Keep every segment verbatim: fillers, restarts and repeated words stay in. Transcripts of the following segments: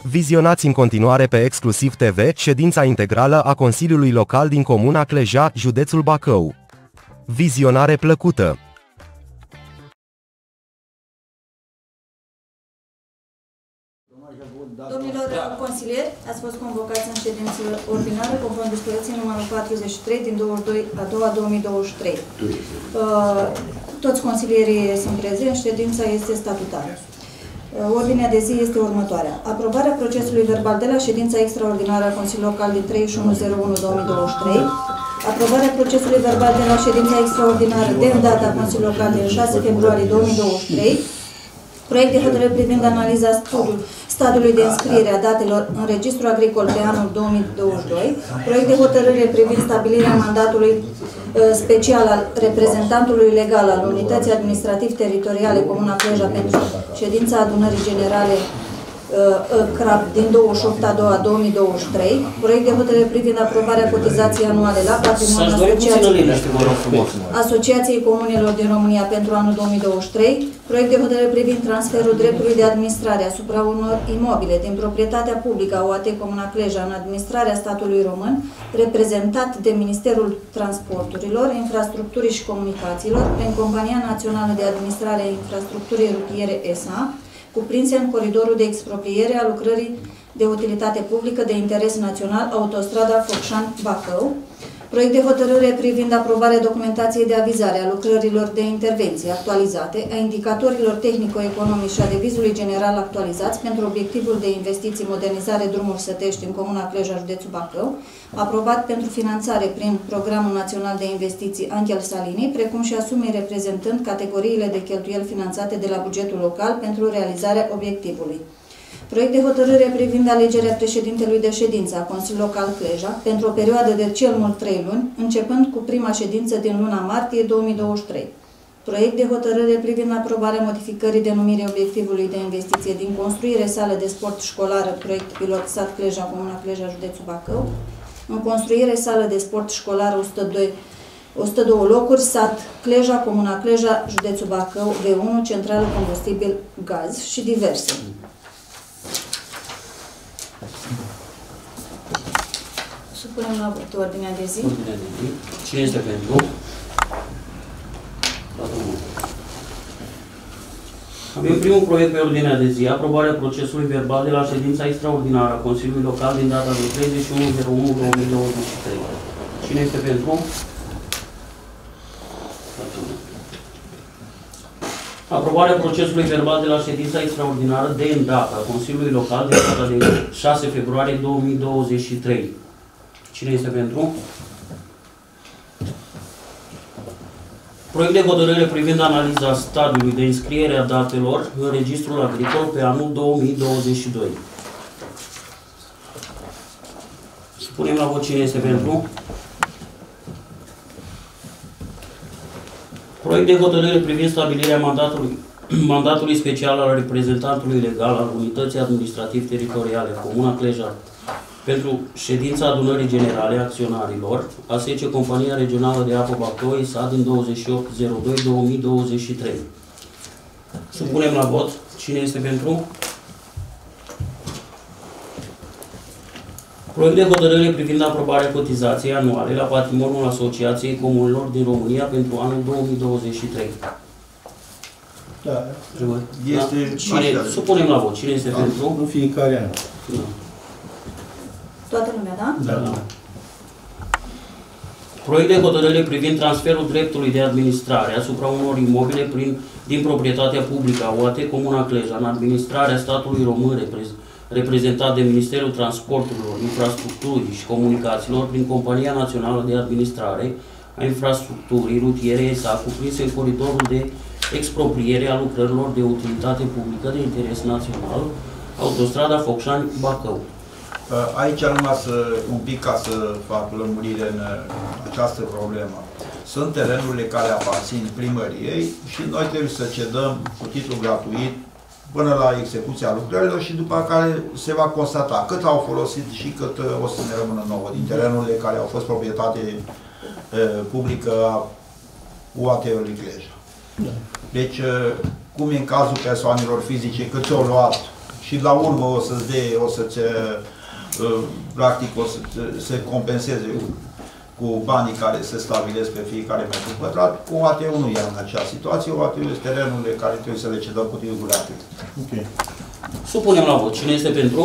Vizionați în continuare pe Exclusiv T V ședința integrală a Consiliului Local din Comuna Cleja, județul Bacău. Vizionare plăcută! Domnilor consilieri, ați fost convocați în ședință ordinară conform dispoziției numărul patruzeci și trei din douăzeci și doi a doua două mii douăzeci și trei. Uh, toți consilierii sunt prezenți, ședința este statutară. Uh, ordinea de zi este următoarea. Aprobarea procesului verbal de la ședința extraordinară a Consiliului Local din treizeci și unu zero unu două mii douăzeci și trei. Aprobarea procesului verbal de la ședința extraordinară de îndată a Consiliului Local din șase februarie două mii douăzeci și trei. Proiect de hotărâre privind analiza studiului stadiului de înscriere a datelor în Registrul Agricol pe anul două mii douăzeci și doi, proiect de hotărâre privind stabilirea mandatului uh, special al reprezentantului legal al Unității Administrativ-Teritoriale Comuna Cleja pentru ședința adunării generale C R A P din douăzeci și opt a doua două mii douăzeci și trei, proiect de hotărâre privind aprobarea cotizației anuale la patrimoniul Asociației, Asociației Comunelor din România pentru anul două mii douăzeci și trei, proiect de hotărâre privind transferul dreptului de administrare asupra unor imobile din proprietatea publică a O A T Comuna Cleja în administrarea statului român, reprezentat de Ministerul Transporturilor, Infrastructurii și Comunicațiilor prin Compania Națională de Administrare a Infrastructurii Rutiere S A, cuprinse în coridorul de expropriere a lucrării de utilitate publică de interes național, autostrada Focșani-Bacău, proiect de hotărâre privind aprobarea documentației de avizare a lucrărilor de intervenție actualizate, a indicatorilor tehnico-economici și a devizului general actualizați pentru obiectivul de investiții modernizare drumuri sătești în Comuna Cleja, județul Bacău, aprobat pentru finanțare prin Programul Național de Investiții Angel Salini, precum și asumii reprezentând categoriile de cheltuieli finanțate de la bugetul local pentru realizarea obiectivului. Proiect de hotărâre privind alegerea președintelui de ședință a Consiliului Local Cleja pentru o perioadă de cel mult trei luni, începând cu prima ședință din luna martie două mii douăzeci și trei. Proiect de hotărâre privind aprobarea modificării denumirii obiectivului de investiție din construire sală de sport școlară, proiect pilot sat Cleja, Comuna Cleja, județul Bacău, în construire sală de sport școlară o sută doi, o sută doi locuri, sat Cleja, Comuna Cleja, județul Bacău, V unu, centrală combustibil gaz și diverse. Supunem la vot ordinea de zi. Ordinea de zi. Cine este pentru? Avem primul proiect pe ordinea de zi, aprobarea procesului verbal de la ședința extraordinară a Consiliului Local din data de treizeci și unu zero unu două mii douăzeci și trei. Cine este pentru? Aprobarea procesului verbal de la ședința extraordinară de îndată a Consiliului Local din data de șase februarie două mii douăzeci și trei. Cine este pentru? Proiect de hotărâre privind analiza stadiului de înscriere a datelor în Registrul Agricol pe anul două mii douăzeci și doi. Supunem la vot cine este pentru. Proiect de hotărâre privind stabilirea mandatului, mandatului special al reprezentantului legal al Unității Administrativ-Teritoriale Comuna Cleja pentru ședința adunării generale a acționarilor A S C Compania Regională de Apă Bacău S A din douăzeci și opt zero doi două mii douăzeci și trei. Supunem la vot. Cine este pentru? Proiect de hotărâre privind aprobarea cotizației anuale la patrimoniul Asociației Comunelor din România pentru anul două mii douăzeci și trei. Da. Este da? Cine, supunem la vot. Cine este da. pentru? În fiecare an. Da. Toată lumea, da? Da. Da. Proiect de hotărâre privind transferul dreptului de administrare asupra unor imobile prin, din proprietatea publică a O A T Comuna Cleja în administrarea statului român reprez, reprezentat de Ministerul Transporturilor, Infrastructurii și Comunicațiilor prin Compania Națională de Administrare a Infrastructurii Rutiere S A, cuprinse în coridorul de expropriere a lucrărilor de utilitate publică de interes național, autostrada Focșani-Bacău. Aici numai să, un pic ca să fac lămurire în această problemă. Sunt terenurile care aparțin primăriei și noi trebuie să cedăm cu titlu gratuit până la execuția lucrărilor și după care se va constata cât au folosit și cât o să ne rămână nouă din terenurile care au fost proprietate uh, publică a U A T-ului Cleja. Da. Deci, uh, cum e în cazul persoanelor fizice, cât ți-au luat și la urmă o să-ți dea, o să-ți, practic, o să se compenseze cu banii care se stabilesc pe fiecare metru pătrat. O A T U nu e în acea situație, O A T U este terenurile care trebuie să le cedăm cu titlul gratuit. Ok. Supunem la vot. Cine este pentru?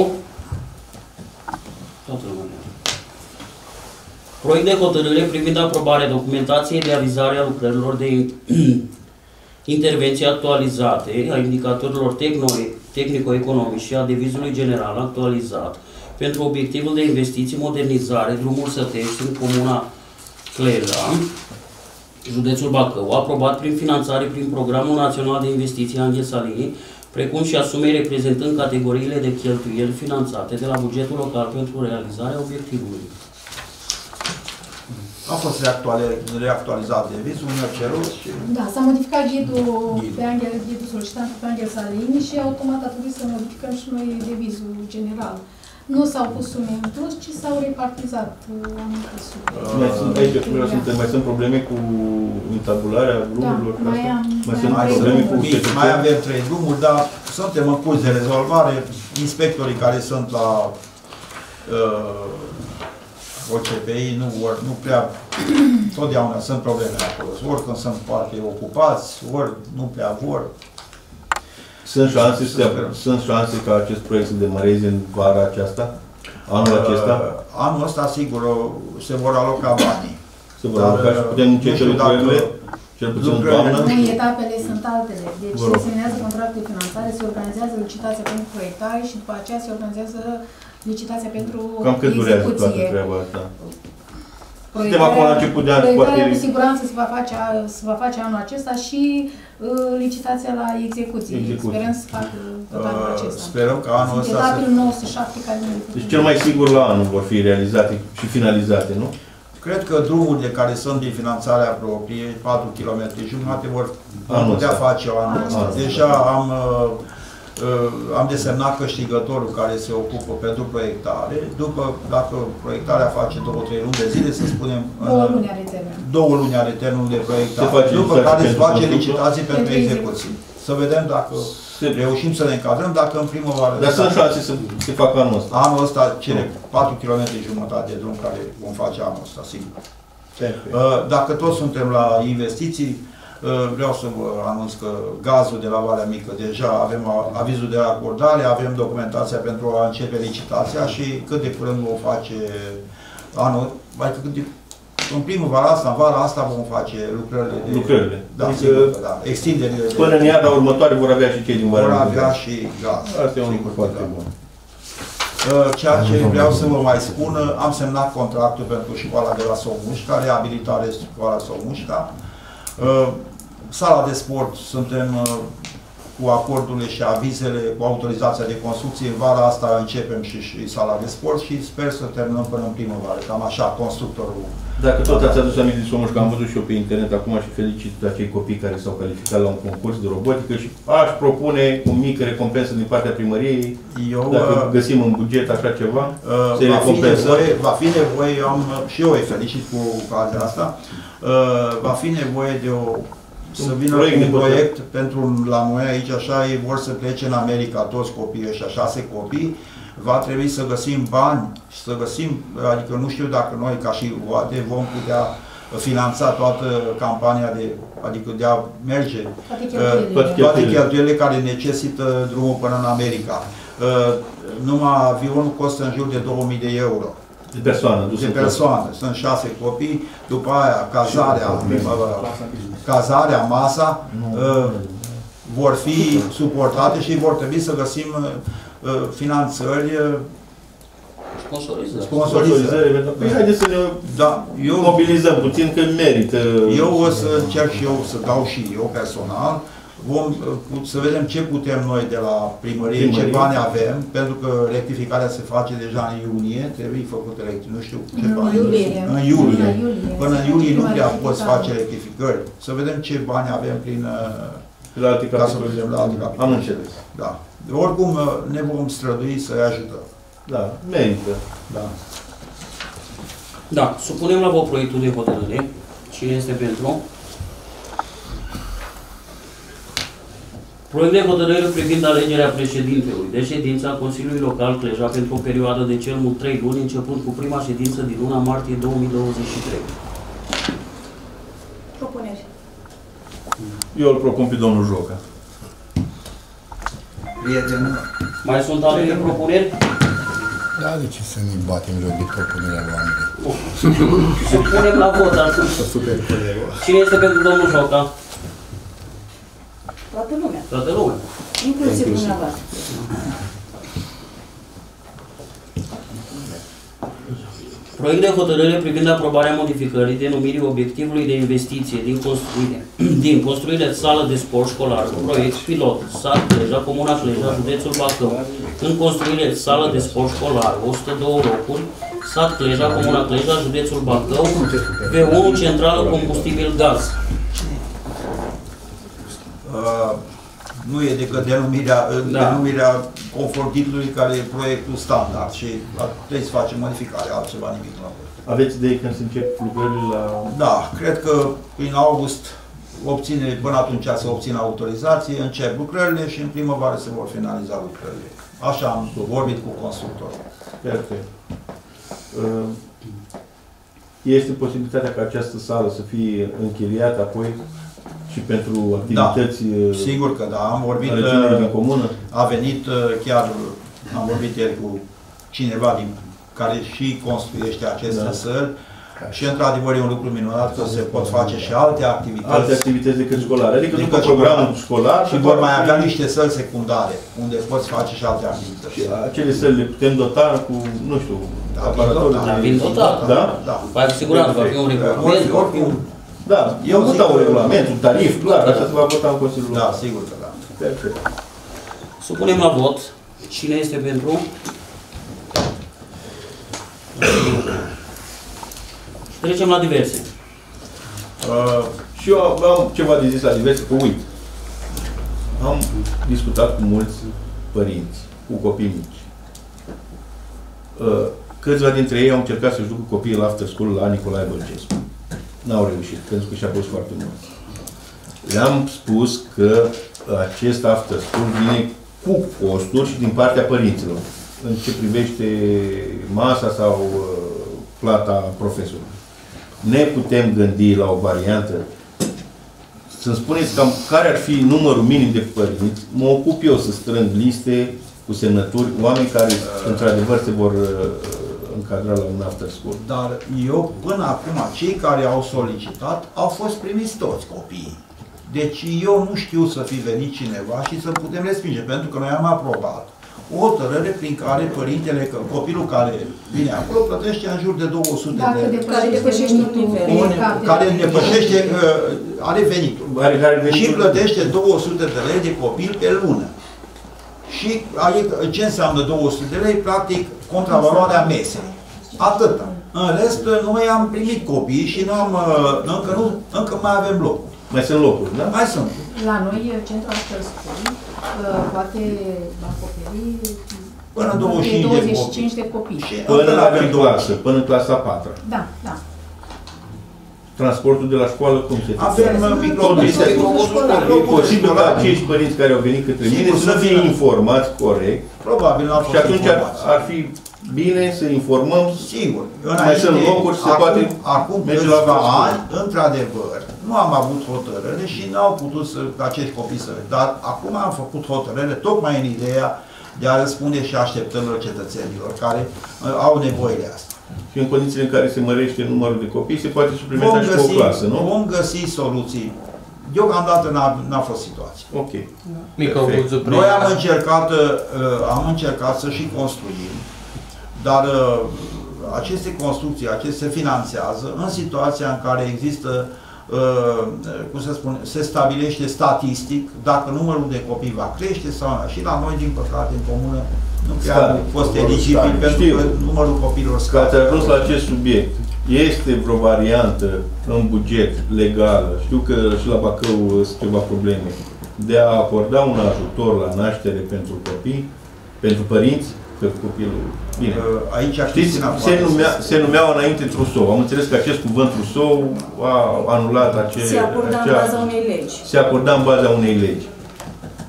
Toată lumea. Proiect de hotărâre privind aprobarea documentației de avizare a lucrărilor de intervenție actualizate, a indicatorilor tehnico-economici și a devizului general actualizat pentru obiectivul de investiții, modernizare, drumuri sătești în comuna Cleja, județul Bacău, aprobat prin finanțare prin Programul Național de Investiții Angel Salini, precum și asumei reprezentând categoriile de cheltuieli finanțate de la bugetul local pentru realizarea obiectivului. A fost reactualizat de viz, unul cerut și... Da, s-a modificat ghidul, pe Angel, ghidul solicitant pe Angel Salini și automat a trebuit să modificăm și noi devizul general. Nu s-au pus sume în plus, ci s-au repartizat anumite sume. Mai sunt aici, suntem, mai sunt probleme cu intabularea drumurilor? Da, mai am. Mai sunt probleme cu mici, mai avem trei drumuri, dar suntem în curs de rezolvare. Inspectorii care sunt la uh, O C P I nu, or, nu prea, totdeauna sunt probleme acolo. Ori când sunt foarte ocupați, ori nu prea vor. Sunt șanse, sunt șanse ca acest proiect să demareze în vara aceasta? Anul acesta? Uh, anul ăsta, sigur, se vor aloca banii. Se vor aloca și putem începe lucrările? Cel puțin în toamnă? Nu, etapele sunt altele. Deci se semnează contractul de finanțare, se organizează licitația pentru proiectare și după aceea se organizează licitația pentru execuție. Cam cât durează toată treaba asta? Suntem acum la început de an, poate... Cu siguranță se va face, se va face anul acesta și uh, licitația la execuție. execuție. Sperăm să facă tot anul acesta. Uh, sperăm că anul ăsta... Etapele nouă sute șapte care nu le Deci cel mai sigur la anul vor fi realizate și finalizate, nu? Cred că drumurile care sunt din finanțarea proprie, patru kilometri jumate, vor putea face anul ăsta. Deja am... Uh, Uh, am desemnat câștigătorul care se ocupă pentru proiectare. După, dacă proiectarea face două, trei luni de zile, să spunem... Două luni are termen. Două luni are termenul de proiectare. După care se face licitații pentru, pentru execuții. Să vedem dacă se... reușim să ne încadrăm, dacă în primăvară... Dar sunt șanse să se facă anul ăsta. Anul ăsta, cele patru kilometri jumătate de drum care vom face anul ăsta, sigur. Uh, dacă toți suntem la investiții, vreau să vă anunț că gazul de la Valea Mică, deja avem avizul de acordare, avem documentația pentru a începe licitația și cât de curând vom face anul, mai cât de, în primăvara asta, în vara asta vom face lucrările de... Lucrările. Da, adică, sigur, da, extinderile. Până în iarna următoare vor avea și cei din Valea Mică. Vor avea și gaz. Asta e un lucru foarte bun. Ceea ce vreau să vă mai spun, am semnat contractul pentru școala de la Somușca, reabilitare școala Somușca. Sala de sport, suntem cu acordurile și avizele, cu autorizația de construcție. În vara asta începem și, și sala de sport și sper să terminăm până în primăvară, cam așa, constructorul. Dacă tot ați adus aminte de Somușca, am văzut și eu pe internet acum și felicit acei copii care s-au calificat la un concurs de robotică și aș propune o mică recompensă din partea primăriei, eu, dacă găsim în buget așa ceva, uh, să-i recompensăm. Va fi nevoie, am, și eu îi felicit cu ocazia asta, uh, va fi nevoie de o să vină un proiect, un proiect pentru la noi aici, așa, ei vor să plece în America toți copiii ăștia, șase copii, va trebui să găsim bani, să găsim, adică nu știu dacă noi ca și O A T vom putea finanța toată campania de, adică de a merge toate cheltuielile, toate cheltuielile care necesită drumul până în America. Numai avionul costă în jur de două mii de euro. De persoană. De persoană. Sunt șase copii, după aia cazarea, cazarea, masa, uh, vor fi suportate și vor trebui să găsim uh, finanțări, sponsorizări. Sponsorizări. Păi haideți să ne da, eu, mobilizăm puțin, că merită. Eu o să încerc și eu să dau și eu personal. Vom să vedem ce putem noi de la primărie, primărie, ce bani avem, pentru că rectificarea se face deja în iunie, trebuie făcută rectificare, nu știu ce în bani. Iulie. În iulie. Până în iulie nu prea poți face rectificări. Să vedem ce bani avem prin la alte capitole. La alte capitole. Am înțeles. Da. Oricum ne vom strădui să-i ajutăm. Da, merită. Da. Da, supunem la vot proiectul de hotărâre. Cine este pentru? Proiect de hotărâre privind alegerea președintelui de ședința Consiliului Local Cleja pentru o perioadă de cel mult trei luni, începând cu prima ședință din luna martie două mii douăzeci și trei. Propuneri. Eu îl propun pe domnul Joca. Prietenul. Mai sunt alte propuneri? Da, de ce să ne batem joc de propunerea lui Andrei? Să punem la vot acum. Cine este pentru domnul Joca? Toată lumea. Toată lumea. Inclusiv dumneavoastră. Proiect de hotărâre privind aprobarea modificării denumirii obiectivului de investiție din construire, din construire sală de sport școlar, proiect pilot, sat Cleja, Comuna Cleja, județul Bacău, în construire sală de sport școlar, o sută doi locuri, sat Cleja, Comuna Cleja, județul Bacău, V unu centrală combustibil gaz. Uh, nu e decât denumirea, da. denumirea conform titlului care e proiectul standard și trebuie să facem modificare, altceva nimic nu. Aveți idei când se încep lucrările la... Da, cred că prin august obține, până atunci să obțină autorizație, încep lucrările și în primăvară se vor finaliza lucrările. Așa am vorbit cu constructorul. Perfect. Este posibilitatea ca această sală să fie închiriată apoi și pentru activități... Da, sigur că da. Am vorbit... Din comună? A venit chiar, am vorbit ieri cu cineva din care și construiește aceste da. săli și într-adevăr e un lucru minunat că se pot face și alte activități. Alte activități decât școlare. Adică după programul școlar... Și vor mai avea niște săli secundare unde poți face și alte activități. Și acele săli le putem dota cu, nu știu, da, aparatori... Da, vin dotat. Da? Da. Păi, cu siguranță, va fi un regulament. Oricum. Da, eu vota un regulament, un tarif, clar, așa se va vota în Consiliul. Da, sigur că da. Perfect. Supunem la vot. Cine este pentru? Trecem la diverse. Uh, și eu am ceva de zis la diverse, că uit. Am discutat cu mulți părinți, cu copii mici. Uh, câțiva dintre ei au încercat să-și ducă copiii la after school la Nicolae Bălcescu. N-au reușit, pentru că și-a pus foarte mult. Le-am spus că acest after school vine cu costuri și din partea părinților, în ce privește masa sau uh, plata profesorului. Ne putem gândi la o variantă. Să-mi spuneți cam care ar fi numărul minim de părinți, mă ocup eu să strâng liste cu semnături, oameni care, într-adevăr, se vor uh, încadra la un after school. Dar eu, până acum, cei care au solicitat, au fost primiți toți copiii. Deci eu nu știu să fi venit cineva și să putem respinge, pentru că noi am aprobat o hotărâre prin care părintele, că copilul care vine acolo, plătește în jur de două sute Dacă de euro. Care depășește un nivel. Care depășește, uh, are venitul. Are, are venitul. Și plătește două sute de lei de copil pe lună. Și adică, ce înseamnă două sute de lei? Practic, contravaloarea mesei. Atâta. În rest, noi am primit copii și nu am, încă, nu, încă mai avem locuri. Mai sunt locuri, da? Mai sunt. La noi, centrul after school poate acoperi până douăzeci și cinci de douăzeci și cinci de copii. Până la clasă, până în clasa a patra. Da, da. Transportul de la școală, cum se zice? Avem microbusul. E posibil ca acești părinți care au venit către mine să fie informați corect. Probabil n-au fost și atunci ar, ar fi bine să informăm. Sigur. Mai sunt locuri, se acum, poate acum merge la ani, într-adevăr, nu am avut hotărâre și n-au putut să, acești copii să... Dar acum am făcut hotărâre tocmai în ideea de a răspunde și așteptărilor cetățenilor care uh, au nevoile astea. Și în condițiile în care se mărește numărul de copii, se poate suplimenta și cu o clasă, nu? Vom găsi soluții. Deocamdată n-a fost situație. Ok. Noi am încercat, uh, am încercat să și construim, dar uh, aceste construcții, acestea se finanțează în situația în care există, uh, cum să spun, se stabilește statistic dacă numărul de copii va crește sau nu. Și la noi, din păcate, în comună, nu prea a fost eligibil pentru că numărul copiilor scade. Ați ajuns la acest subiect. Este vreo variantă în buget legală, știu că și la Bacău sunt ceva probleme, de a acorda un ajutor la naștere pentru copii, pentru părinți, că copilul... Bine. Aici știți, se, numea, se numeau înainte Trusou. Am înțeles că acest cuvânt Trusou a anulat acele... Se acorda acea, în baza unei legi. Se acorda în baza unei legi.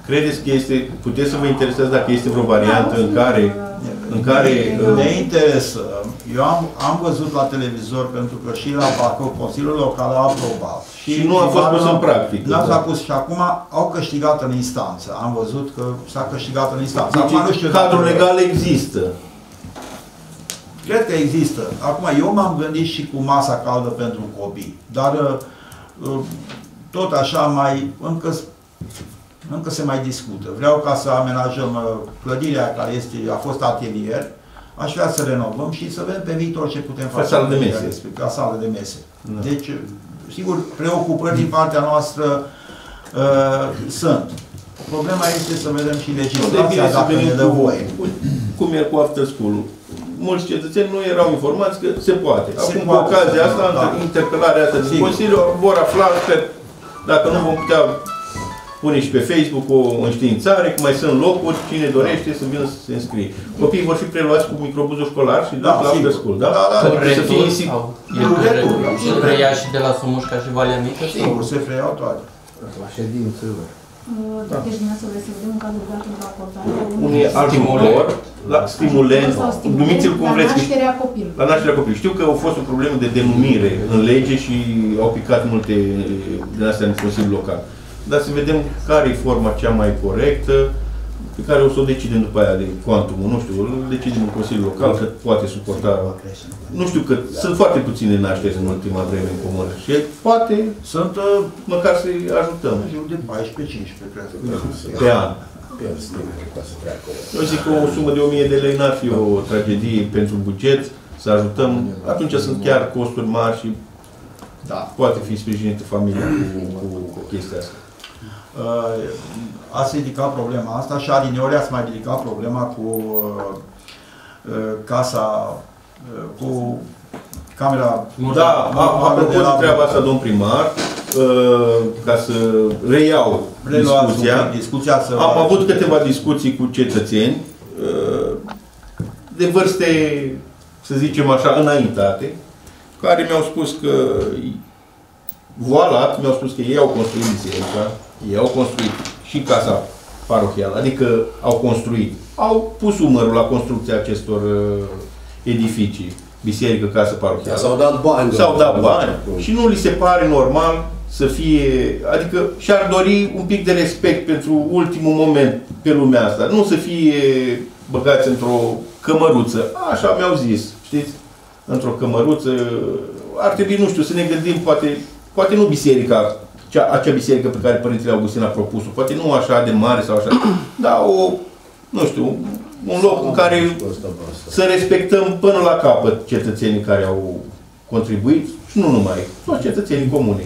Credeți că este, puteți să vă interesați dacă este vreo variantă în care, în care... Ne interesă. Eu am, am văzut la televizor, pentru că și la Bacău, Consiliul Local a aprobat. Și, și nu a fost pus în practică. Nu s-a pus și acum au câștigat în instanță. Am văzut că s-a câștigat în instanță. Deci, acum nu știu cadrul legal există. Cred că există. Acum, eu m-am gândit și cu masa caldă pentru copii. Dar tot așa mai încă Încă se mai discută. Vreau ca să amenajăm clădirea care este, a fost atelier, aș vrea să renovăm și să vedem pe viitor ce putem face. Ca sală de mese. Ca sală de mese. Da. Deci, sigur, preocupări din partea noastră uh, sunt. Problema este să vedem și legislația dacă ne dă voie. Cum e cu after school-ul? Mulți cetățeni nu erau informați că se poate. Se Acum, poate, cu ocazia asta, da. interpelarea asta din Consiliu, vor afla că dacă nu vom putea pune și pe Facebook o înștiințare, că mai sunt locuri, cine dorește să vină să se înscrie. Copiii vor fi preluați cu microbuzul școlar și da, la after school, da? Da, da, da. Să fie se preia și de la Somușca și Valea Mică? Sigur, se preiau toate. La ședințele. Dacă ești dumneavoastră vreți să vedem un cadru legal pentru acordare? Un ajutor, la stimulent, numiți-l cum vreți. La nașterea copilului. La nașterea copilului. Știu că au fost o problemă de denumire în lege și au picat multe din astea în Consiliul Local. Dar să vedem care e forma cea mai corectă, pe care o să o decidem după aia de cuantumul, nu știu, îl decidem în Consiliul Local, că poate suporta. Nu știu că sunt foarte puține nașteri în ultima vreme în comună și poate sunt măcar să-i ajutăm. De paisprezece cincisprezece, cred. Pe an. Eu zic că o sumă de o mie de lei n-ar fi o tragedie pentru buget, să ajutăm. Atunci sunt chiar costuri mari și da, poate fi sprijinită familia cu, cu, cu chestia asta. Uh, ați ridicat problema asta și adineori ați mai ridicat problema cu uh, casa, uh, cu camera... Da, apropo de treaba asta, domn primar, uh, ca să reiau discuția, discuția să am avut câteva discuții cu cetățeni uh, de vârste, să zicem așa, înaintate, care mi-au spus că voalat, mi-au spus că ei au construit biserica, ei au construit și casa parohială, adică au construit, au pus umărul la construcția acestor uh, edificii, biserică, casă parohială. S-au dat bani. S-au dat bani și nu li se pare normal să fie, adică și-ar dori un pic de respect pentru ultimul moment pe lumea asta, nu să fie băgați într-o cămăruță, așa mi-au zis, știți? Într-o cămăruță, ar trebui, nu știu, să ne gândim, poate, poate nu biserica, cea, acea biserică pe care Părintele Augustin a propus-o, poate nu așa de mare sau așa, dar o, nu știu, un loc în care să respectăm până la capăt cetățenii care au contribuit și nu numai, toți cetățenii comuni.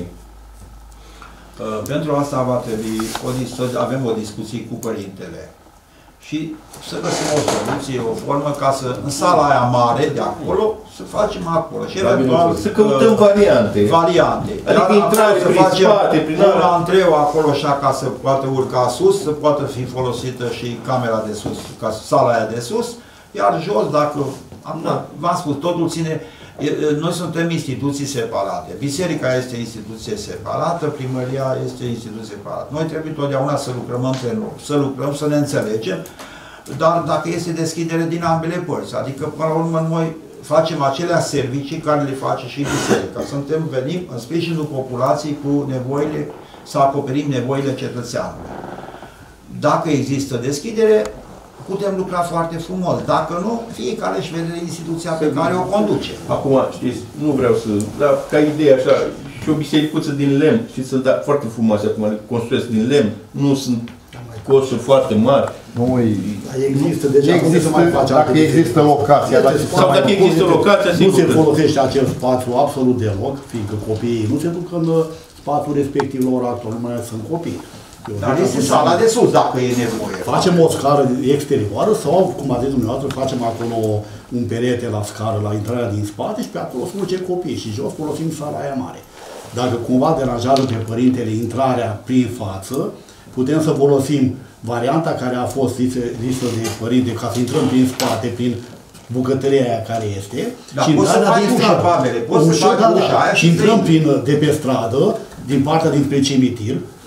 Uh, pentru asta va trebui o, să avem o discuție cu Părintele și să găsim o soluție, o formă ca să, în sala aia mare de acolo, să facem acolo. Și eventual, să căutăm uh, variante. Variante. Adică intrare prin spate, prin ala. Un antreu acolo așa ca să poată urca sus, să poată fi folosită și camera de sus, ca sala aia de sus, iar jos, dacă, da. v-am spus, totul ține, noi suntem instituții separate. Biserica este instituție separată, primăria este instituție separată. Noi trebuie totdeauna să lucrăm între noi, să lucrăm, să ne înțelegem, dar dacă este deschidere din ambele părți, adică până la urmă noi facem aceleași servicii care le face și biserica. Suntem, venim în sprijinul populației cu nevoile, să acoperim nevoile cetățeanului. Dacă există deschidere, putem lucra foarte frumos. Dacă nu, fiecare își vede instituția pe care o conduce. Acum, știți, nu vreau să... Dar ca idee așa, și o bisericuță din lemn, știți, sunt foarte frumoase acum, le construiesc din lemn, nu sunt costuri foarte mari. Nu, există, deja există, mai face dacă există locația. Dacă sau dacă există locația, nu se folosește acel spațiu absolut deloc, fiindcă copiii nu se duc în spațiul respectiv la ora actuală, mai sunt copii. Dar este sala de sus, dacă e nevoie. Facem o scară exterioară sau, cum a zis dumneavoastră, facem acolo un perete la scară, la intrarea din spate și pe acolo să duce copii și jos folosim sala aia mare. Dacă cumva deranjează pe părintele intrarea prin față, putem să folosim varianta care a fost zisă de părinte, ca să intrăm prin spate, prin bucătăria aia care este, da, și intrarea din stradă. Și intrăm prin, de pe stradă, din partea dinspre cimitir,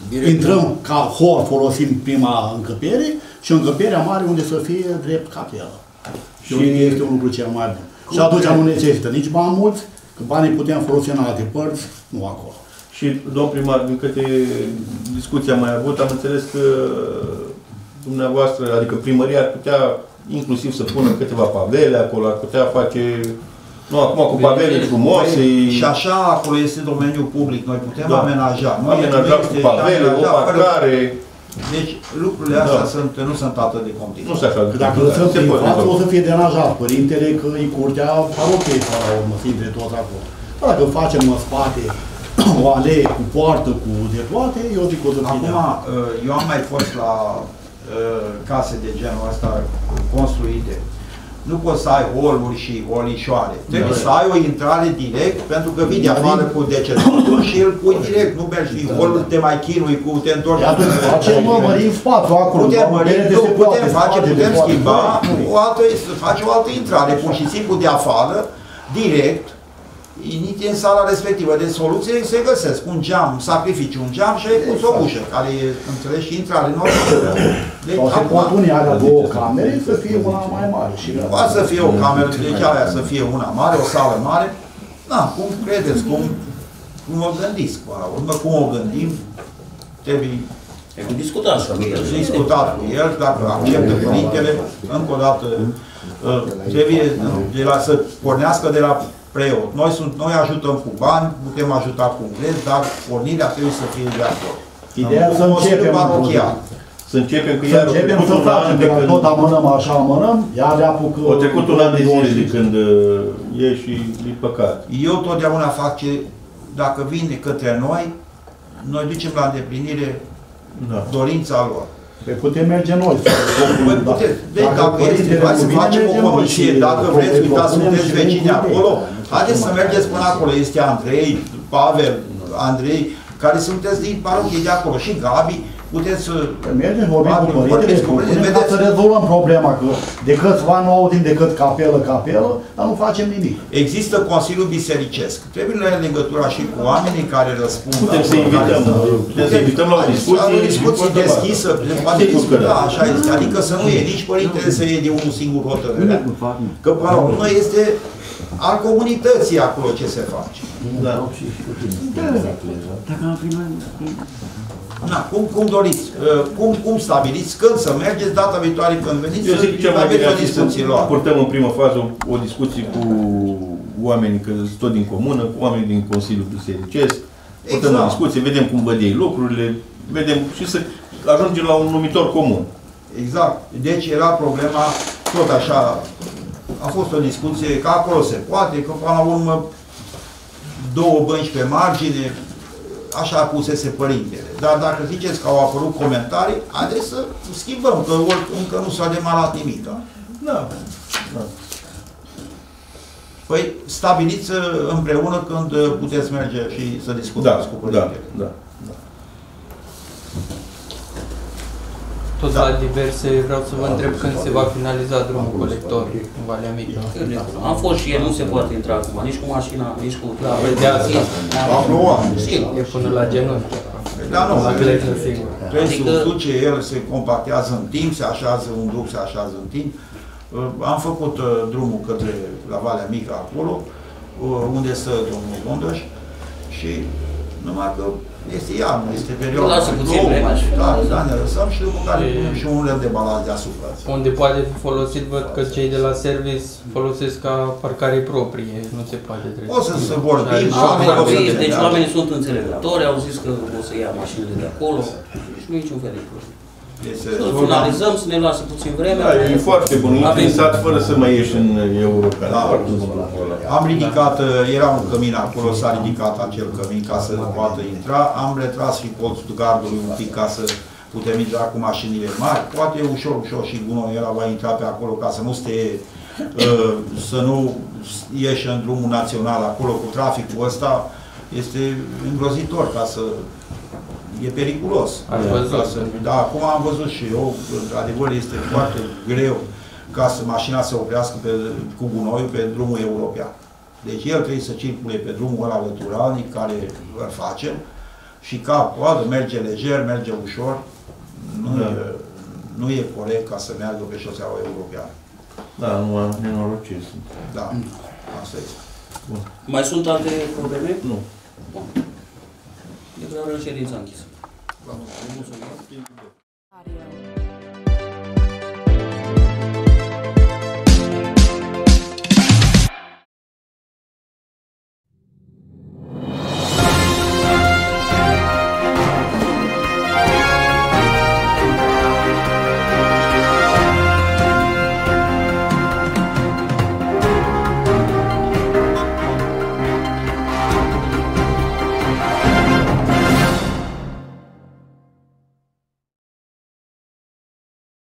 intrăm ca hol, folosim prima încăpere și încăperea mare unde să fie drept capelă. Și este un lucru cel mai bun. Și atunci nu necesită nici bani mulți, că banii putem folosi în alte părți, nu acolo. Și, domn primar, din câte discuția am mai avut, am înțeles că dumneavoastră, adică primăria ar putea inclusiv să pună câteva pavele acolo, ar putea face, nu acum cu pavele frumoase. Și așa acolo este domeniul public, noi putem da. amenaja. Nu amenaja cu pavele, o parcare. Deci lucrurile astea da. sunt, nu sunt atât de complicaate. Nu sunt așa. Dacă lăsăm prin față, o să fie deranjat părintele că e curtea parochiei sau la urmă, între toți acolo. Dacă facem în spate o alee cu poartă, cu de toate, eu zic că o să fie. Acum, eu am mai fost la uh, case de genul ăsta construite. Nu poți să ai holuri și holișoare. Trebuie da. să ai o intrare direct, pentru că vii de afară cu decedatul și îl pui direct. Nu mergi din holul, te mai chinui cu, te întorci. Facem mărim spațiu acolo. Putem mări, nu, putem face, putem schimba o altă, să faci o altă intrare, pur și simplu de afară, direct, inite în sala respectivă. Deci soluțiile se găsesc. Un geam, sacrifici un geam și ai pus o ușă, care e, înțelegi, și intrare normală. Deci, sau se pot unii alea două camere să fie una mai mare. Poate să fie o cameră, deci aia să fie una mare, o sală mare. Da, cum credeți, cum, cum o gândiți, cu la urmă, cum o gândim, trebuie discutat cu el. Discutat cu el, dacă acceptă părintele, încă o dată, trebuie de la, să pornească de la preot. Noi, sunt, noi ajutăm cu bani, putem ajuta cu ungres, dar pornirea trebuie să fie de acord. Ideea să începem Să începem că iar începem să facem, de când tot amânăm așa amânăm, iar le apucă... O trecut un an de zile de când e și e păcat. Eu totdeauna fac ce, dacă vine către noi, noi ducem la îndeplinire da. dorința lor. Păi putem merge noi. Păi puteți. Deci dacă este, hai să facem o comisie, dacă vreți, uitați, sunteți vecini acolo, haideți să mergeți până acolo. Este Andrei, Pavel, Andrei, care sunteți din parochie de acolo, și Gabi, puteți să... Mergem, vorbim cu părintele, ca să rezolvăm problema, că de câțiva ani nu auzim decât capelă, capelă, dar nu facem nimic. Există Consiliul Bisericesc. Trebuie să ai legătura și cu oamenii care răspund. Putem să invităm, putem să invităm la o discuție. La o discuție deschisă, poate discuta, așa este. Adică să nu e nici părintele să iei de unul singur hotărârea. Că până la urmă este al comunității acolo ce se face. Da. Na, cum, cum doriți, cum, cum stabiliți, când să mergeți, data viitoare când veniți, eu zic că cel mai bine ar fi să purtăm în primă fază o, o discuție cu oamenii, că sunt tot din comună, cu oamenii din Consiliul Bisericesc, purtăm exact. o discuție, vedem cum văd ei lucrurile, vedem și să ajungem la un numitor comun. Exact. Deci era problema, tot așa, a fost o discuție, că acolo se poate, că până la urmă două bănci pe margine, așa pusese părintele. Dar dacă ziceți că au apărut comentarii, haideți să schimbăm, că încă nu s-a demarat nimic. Da? Da. da. Păi stabiliți împreună când puteți merge și să discutați da, cu părintele. Da, da, da. Tot da. la diverse, vreau să vă întreb când se va finaliza drumul colector în Valea Mică. Am fost și el, nu se poate intra acum, nici cu mașina, nici cu... Da, de asta. E până la genunchi. Da, nu, trebuie adică... să duce, el se compactează în timp, se așează un drum, se așează în timp. Am făcut drumul către la Valea Mică acolo, unde stă domnul Gondăș, și numai că este iarnă, este perioada. Lasă puțin vreme. Da, da, ne lăsăm și după care punem și un lemn de balast deasupra. Unde poate fi folosit, văd că cei de la service folosesc ca parcare proprie, nu se poate trece. O să se vorbim, oamenii, deci oamenii sunt înțelegători, au zis că o să ia mașinile de acolo și nu e niciun fel de problemă. Să finalizăm, să ne lasă puțin vreme. Da, e foarte bun, interesat fără să mai ieși în european. Da, am ridicat, era un cămin acolo, s-a ridicat acel cămin ca să poată intra. Am retras și colțul gardului un pic ca să putem intra cu mașinile mari. Poate ușor, ușor și gunoiul ăla va intra pe acolo ca să nu stea, să nu ieși în drumul național acolo cu traficul ăsta. Este îngrozitor ca să... E periculos. Să, da, acum am văzut și eu, adevăr este foarte greu ca să mașina să oprească pe, cu gunoiul pe drumul european. Deci el trebuie să circule pe drumul ăla lăturalnic care îl facem, și cap-coadă, merge lejer, merge ușor. Nu, da. e, nu e corect ca să meargă pe șoseaua europeană. Da, numai nenorociri sunt. Da, asta este. Bun. Mai sunt alte probleme? Nu. Bun. Declarăm ședința închisă. Vă mulțumesc.